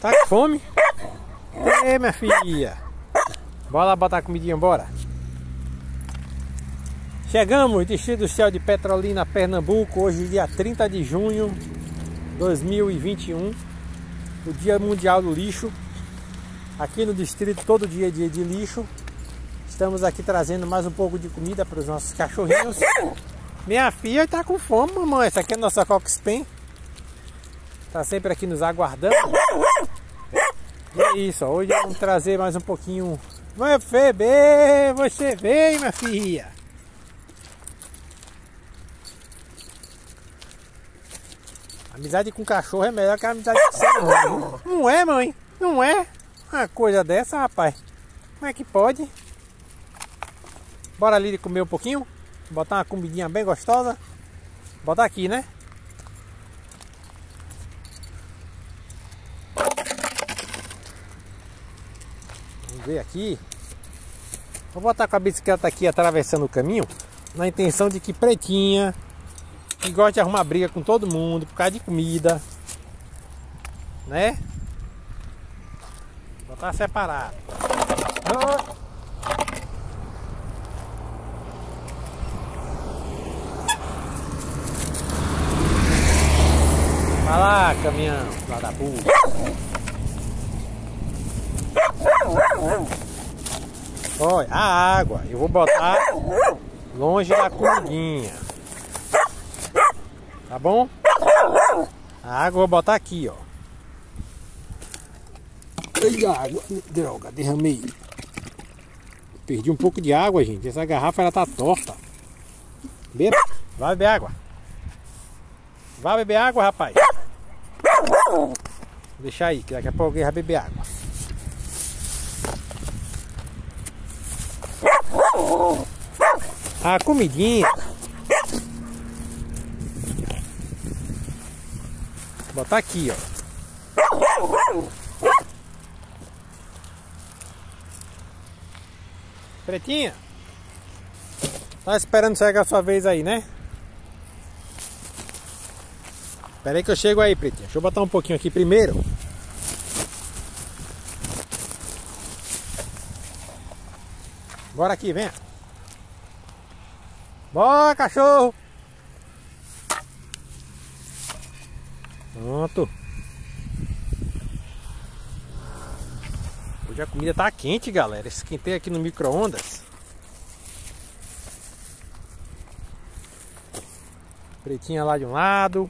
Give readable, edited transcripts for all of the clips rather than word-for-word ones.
Tá com fome? Ei, minha filha. Bora lá botar a comidinha, bora. Chegamos, Distrito do Céu de Petrolina, Pernambuco. Hoje dia 30 de junho de 2021. O Dia Mundial do Lixo. Aqui no distrito todo dia é dia de lixo. Estamos aqui trazendo mais um pouco de comida para os nossos cachorrinhos. Minha filha tá com fome, mamãe. Essa aqui é a nossa Coxpen. Tá sempre aqui nos aguardando. E é isso, ó. Hoje vamos trazer mais um pouquinho. Vai, Febe, você veio, minha filha. Amizade com cachorro é melhor que a amizade com ser humano. Não é, mãe? Não é? Uma coisa dessa, rapaz. Como é que pode? Bora ali comer um pouquinho. Botar uma comidinha bem gostosa. Botar aqui, né? Vamos ver aqui. Vou botar com a bicicleta aqui atravessando o caminho, na intenção de que Pretinha, que gosta de arrumar briga com todo mundo por causa de comida, né? Botar separado. Vai lá, caminhão, lá da puta. Olha, a água eu vou botar longe da comidinha. Tá bom? A água eu vou botar aqui, ó. Ai, água. Droga, derramei. Perdi um pouco de água, gente. Essa garrafa ela tá torta. Beba. Vai beber água. Vai beber água, rapaz. Vou deixar aí, que daqui a pouco alguém vai beber água. A comidinha. Vou botar aqui, ó. Pretinha. Tá esperando chegar a sua vez aí, né? Espera aí que eu chego aí, Pretinha. Deixa eu botar um pouquinho aqui primeiro. Bora aqui, venha. Bora, cachorro. Pronto. Hoje a comida tá quente, galera. Esquentei aqui no micro-ondas. Pretinha lá de um lado.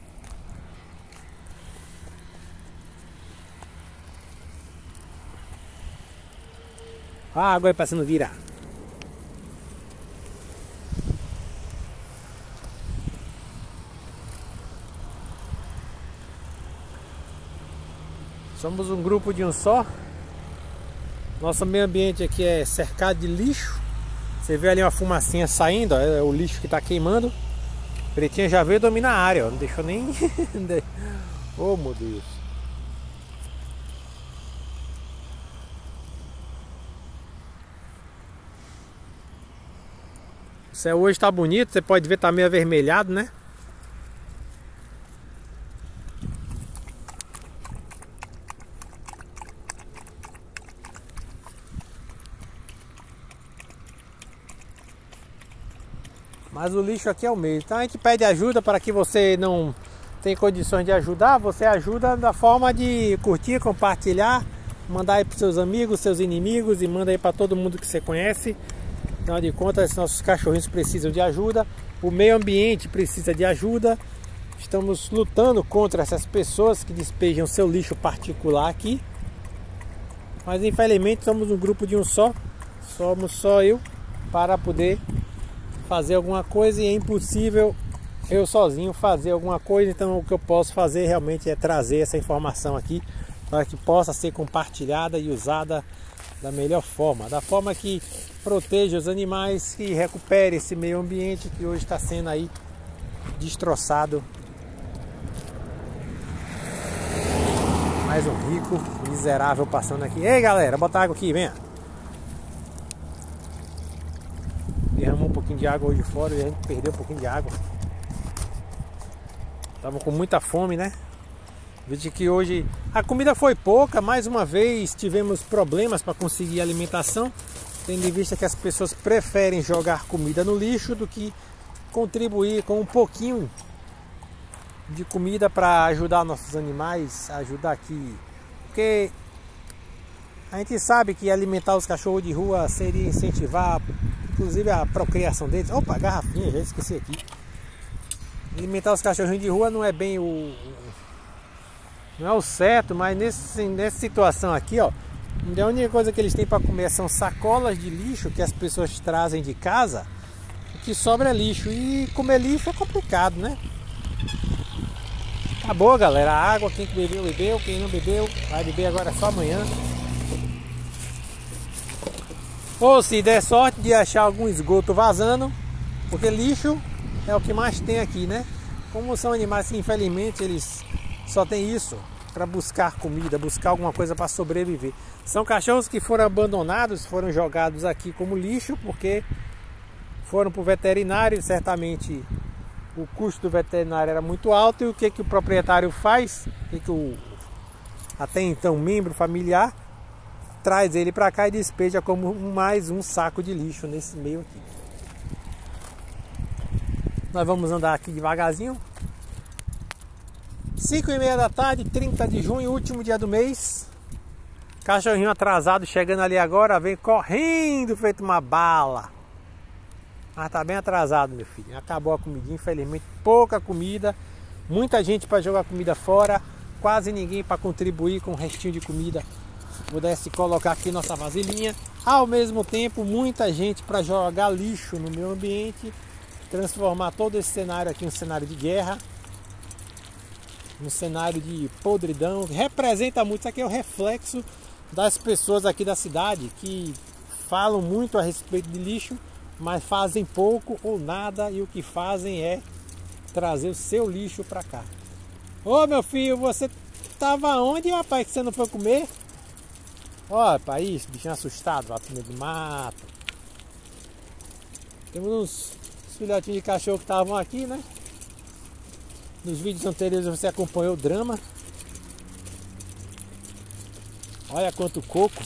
A água aí passando virar. Somos um grupo de um só. Nosso meio ambiente aqui é cercado de lixo. Você vê ali uma fumacinha saindo, ó, é o lixo que está queimando. Pretinha já veio dominar a área, ó, não deixou nem... Oh, meu Deus. O céu hoje está bonito, você pode ver, tá meio avermelhado, né? Mas o lixo aqui é o mesmo. Então a gente pede ajuda para que você não tem condições de ajudar. Você ajuda da forma de curtir, compartilhar, mandar aí para seus amigos, seus inimigos e manda aí para todo mundo que você conhece. Afinal de contas, nossos cachorrinhos precisam de ajuda. O meio ambiente precisa de ajuda. Estamos lutando contra essas pessoas que despejam seu lixo particular aqui. Mas infelizmente somos um grupo de um só. Somos só eu para poder fazer alguma coisa e é impossível eu sozinho fazer alguma coisa. Então o que eu posso fazer realmente é trazer essa informação aqui para que possa ser compartilhada e usada da melhor forma, da forma que proteja os animais, que recupere esse meio ambiente que hoje está sendo aí destroçado. Mais um rico miserável passando aqui. Ei, galera, bota água aqui, venha. Derramou um pouquinho de água hoje fora e a gente perdeu um pouquinho de água. Tava com muita fome, né? Veja que hoje a comida foi pouca, mais uma vez tivemos problemas para conseguir alimentação, tendo em vista que as pessoas preferem jogar comida no lixo do que contribuir com um pouquinho de comida para ajudar nossos animais, ajudar aqui. Porque a gente sabe que alimentar os cachorros de rua seria incentivar, inclusive, a procriação deles. Opa, garrafinha, já esqueci aqui. Alimentar os cachorrinhos de rua não é bem não é o certo, mas nessa situação aqui, ó, a única coisa que eles têm para comer são sacolas de lixo que as pessoas trazem de casa. O que sobra é lixo, e comer lixo é complicado, né? Acabou, galera, a água, quem bebeu, bebeu, quem não bebeu, vai beber agora só amanhã. Ou se der sorte de achar algum esgoto vazando, porque lixo é o que mais tem aqui, né? Como são animais que infelizmente eles só tem isso para buscar comida, buscar alguma coisa para sobreviver. São cachorros que foram abandonados, foram jogados aqui como lixo, porque foram para o veterinário. Certamente o custo do veterinário era muito alto, e o que o proprietário faz? O que o até então membro familiar traz ele para cá e despeja como mais um saco de lixo nesse meio aqui. Nós vamos andar aqui devagarzinho. 5h30 da tarde, 30 de junho, último dia do mês. Cachorrinho atrasado chegando ali agora, vem correndo feito uma bala. Mas tá bem atrasado, meu filho. Acabou a comidinha, infelizmente pouca comida. Muita gente para jogar comida fora, quase ninguém para contribuir com o restinho de comida. Se pudesse colocar aqui nossa vasilhinha. Ao mesmo tempo, muita gente para jogar lixo no meio ambiente, transformar todo esse cenário aqui em um cenário de guerra, um cenário de podridão. Representa muito, isso aqui é o reflexo das pessoas aqui da cidade, que falam muito a respeito de lixo, mas fazem pouco ou nada, e o que fazem é trazer o seu lixo para cá. Ô meu filho, você tava onde, rapaz, que você não foi comer? Ó, rapaz, isso, bichinho assustado, lá no meio do mato. Temos uns filhotinhos de cachorro que estavam aqui, né? Nos vídeos anteriores você acompanhou o drama. Olha quanto coco.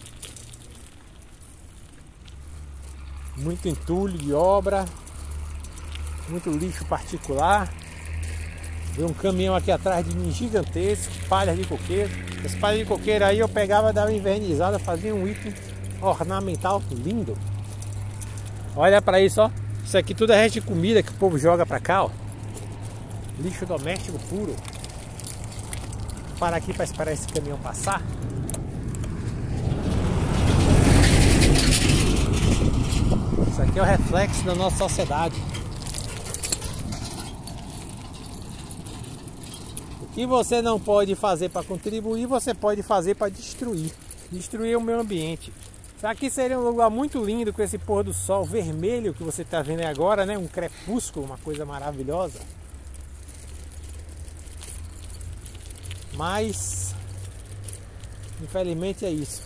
Muito entulho de obra. Muito lixo particular. Veio um caminhão aqui atrás de mim gigantesco. Palhas de coqueiro. Esse palha de coqueiro aí eu pegava, dava invernizada, fazia um item ornamental lindo. Olha para isso, ó. Isso aqui tudo é resto de comida que o povo joga para cá, ó. Lixo doméstico puro. Vou parar aqui para esperar esse caminhão passar. Isso aqui é o reflexo da nossa sociedade. O que você não pode fazer para contribuir, você pode fazer para destruir. Destruir o meio ambiente. Isso aqui seria um lugar muito lindo com esse pôr do sol vermelho que você está vendo aí agora, né? Um crepúsculo, uma coisa maravilhosa. Mas infelizmente é isso.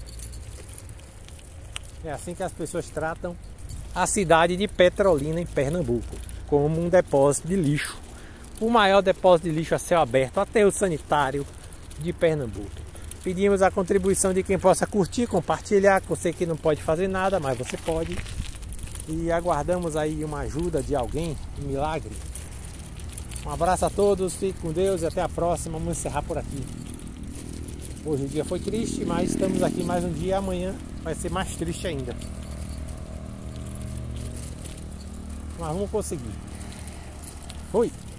É assim que as pessoas tratam a cidade de Petrolina, em Pernambuco, como um depósito de lixo. O maior depósito de lixo a céu aberto, aterro sanitário de Pernambuco. Pedimos a contribuição de quem possa curtir, compartilhar. Você que não pode fazer nada, mas você pode. E aguardamos aí uma ajuda de alguém, um milagre. Um abraço a todos, fique com Deus e até a próxima. Vamos encerrar por aqui. Hoje o dia foi triste, mas estamos aqui mais um dia. Amanhã vai ser mais triste ainda. Mas vamos conseguir. Fui!